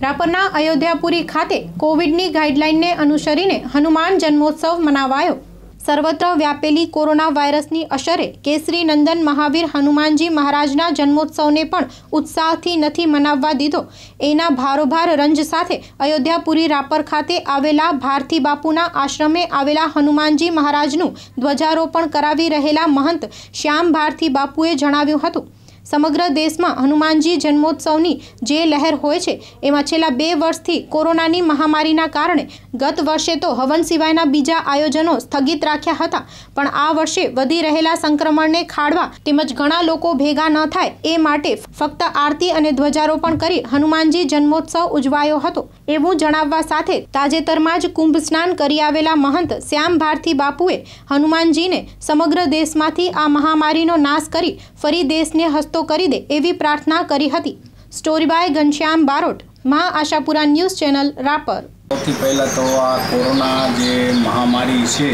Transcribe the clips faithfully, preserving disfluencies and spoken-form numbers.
રાપરના અયોધ્યાપુરી ખાતે કોવિડની ગાઈડલાઈનને અનુસરીને હનુમાન જન્મોત્સવ મનાવાયો। સર્વત્ર વ્યાપેલી કોરોના વાયરસની અસરે કેસરી નંદન મહાવીર હનુમાનજી મહારાજના જન્મોત્સવને પણ ઉત્સાહથી નથી મનાવવા દીધો। એના ભારોભાર રંજ સાથે અયોધ્યાપુરી રાપર ખાતે આવેલા ભારતી બાપુના આશ્રમે આવેલા હનુમાનજી મહારાજનું ધ્વજારોપણ કરાવી રહેલા મહંત શ્યામ ભારતી બાપુએ જણાવ્યું હતું, સમગ્ર દેશમાં હનુમાનજી જન્મોત્સવની જે લહેર હોય છે એમાં છેલ્લા બે વર્ષથી કોરોનાની મહામારીના કારણે ગત વર્ષે તો હવન સિવાયના બીજા આયોજનો સ્થગિત રાખ્યા હતા, પણ આ વર્ષે વધી રહેલા સંક્રમણને ખાળવા તેમજ ઘણા લોકો ભેગા ન થાય એ માટે ફક્ત આરતી અને ધ્વજારોપણ કરી હનુમાનજી જન્મોત્સવ ઉજવાયો હતો એવું જણાવવા સાથે તાજેતરમાં જ કુંભ સ્નાન કરી આવેલા મહંત શ્યામ ભારતી બાપુએ હનુમાનજીને સમગ્ર દેશમાંથી આ મહામારીનો નાશ કરી ફરી દેશને હસ્તો કરી દે એવી प्रार्थना करी हती। स्टोरी बाय घनश्याम बारोट, महा आशापुरा न्यूज चैनल रापर। સૌથી પહેલા તો આ કોરોના જે મહામારી છે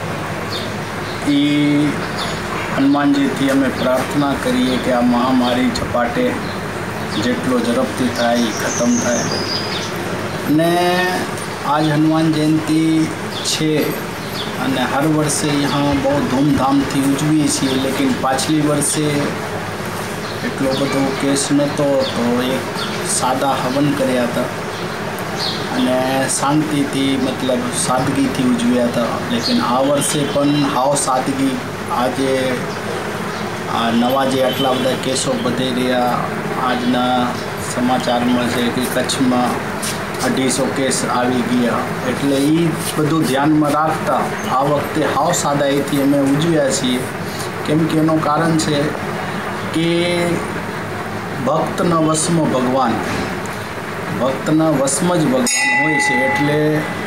એ હનુમાનજીથી અમે પ્રાર્થના કરીએ કે આ મહામારી ઝપાટે જેટલો ઝડપથી થાય એ ખતમ થાય। ને આજ હનુમાન જયંતી છે અને હર વર્ષે यहाँ बहुत ધૂમધામથી ઉજવીએ છીએ, लेकिन પાછલી વર્ષે એટલો બધો કેસ નહોતો તો એક સાદા હવન કર્યા હતા અને શાંતિથી मतलब સાદગીથી ઉજવ્યા હતા। લેकिन આ વર્ષે પણ હાવ સાદગી આજે આ નવા જે આટલા બધા કેસો વધી રહ્યા આજના સમાચારમાં છે કે કચ્છમાં અઢીસો કેસ આવી ગયા, એટલે એ બધું ધ્યાનમાં રાખતા આ વખતે હાવ સાદાઈથી અમે ઉજવ્યા છીએ। કેમ કે એનું કારણ છે કે ભક્તના વશમાં ભગવાન ભક્તના વશમાં જ ભગવાન હોય છે। એટલે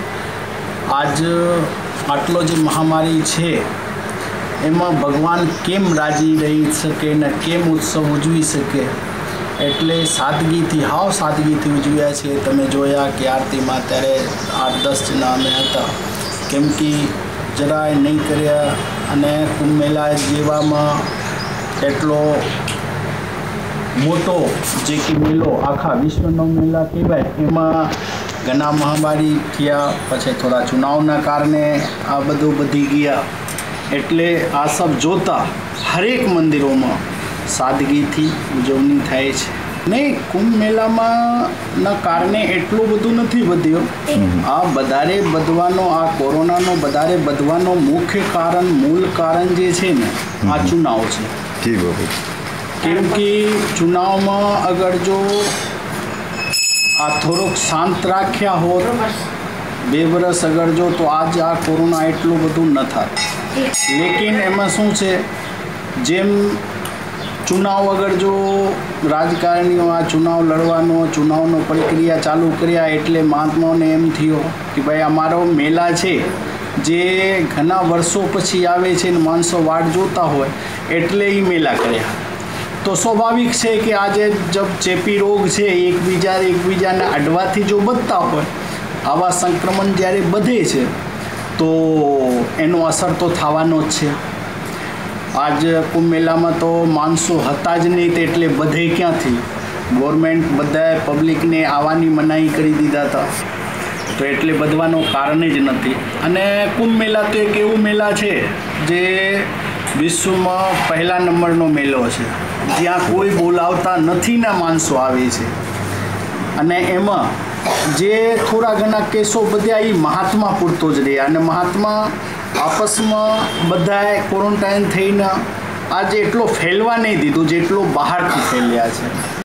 આજ આટલો જે મહામારી છે એમાં ભગવાન કેમ રાજી રહી શકે ને કેમ ઉત્સવ ઉજવી શકે, એટલે સાદગીથી હાવ સાદગીથી ઉજવ્યા છીએ। તમે જોયા કે આરતીમાં ત્યારે આઠ દસ જણા અમે હતા, કેમ કે જરાય નહીં કર્યા અને કુંભ મેળા જેવામાં એટલો મોટો જે કે મેળો આખા વિશ્વનો મેળા કહેવાય એમાં ઘણા મહામારી થયા, પછી થોડા ચુનાવના કારણે આ બધું વધી ગયા, એટલે આ सब જોતા હરેક મંદિરોમાં સાદગીથી ઉજવણી થાય છે। નહીં, કુંભ મેળામાં ના કારણે એટલું બધું નથી વધ્યો। આ વધારે વધવાનો આ કોરોનાનો વધારે વધવાનો મુખ્ય કારણ મૂળ કારણ જે છે ને આ ચુનાવ છે। ઠીક બાબુ, કેમ કે ચુનાવમાં અગર જો આ થોડોક શાંત રાખ્યા હોત બે વર્ષ અગર જો તો આજ આ કોરોના એટલું બધું ન થાત। લેકિન એમાં શું છે, જેમ ચુનાવ અગર જો રાજકારણીઓ આ ચુનાવ લડવાનો ચુનાવનો પ્રક્રિયા ચાલુ કર્યા એટલે મહાત્માઓને એમ થયો કે ભાઈ અમારો મેળા છે જે ઘણા વર્ષો પછી આવે છે ને માણસો વાટ જોતા હોય એટલે એ મેળા કર્યા। तो स्वाभाविक है कि आज जब चेपी रोग है एकबीजा एकबीजाने अडवाथी जो बधता हो आवा संक्रमण ज्यारे बधे छे तो एनो असर तो थवानो ज छे। आज कुंभ मेला में तो माणसो हता ज नहीं तेटले बधे क्यांथी, गवर्नमेंट बधाए पब्लिक ने आवानी मनाई करी दीधा था, तो एटले बधवानो कारण ज नथी। अने कुंभ मेला तो एक एवो मेला छे जे विश्वમાં પહેલા નંબરનો મેળો છે, જ્યાં કોઈ બોલાવતા નથી ના માણસો આવે છે, અને એમાં જે થોડા ઘણા કેસો બધા એ મહાત્મા પૂરતો જ રહ્યા અને મહાત્મા આપસમાં બધાએ ક્વોરન્ટાઇન થઈને આજે એટલો ફેલવા નહીં દીધું જેટલો બહારથી ફેલ્યા છે।